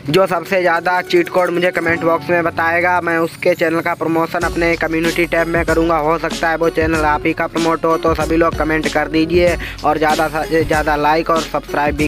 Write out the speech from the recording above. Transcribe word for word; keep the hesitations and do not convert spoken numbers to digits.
जो सबसे ज़्यादा चीट कोड मुझे कमेंट बॉक्स में बताएगा, मैं उसके चैनल का प्रमोशन अपने कम्युनिटी टैब में करूँगा। हो सकता है वो चैनल आप ही का प्रमोट हो, तो सभी लोग कमेंट कर दीजिए और ज़्यादा से ज़्यादा लाइक और सब्सक्राइब भी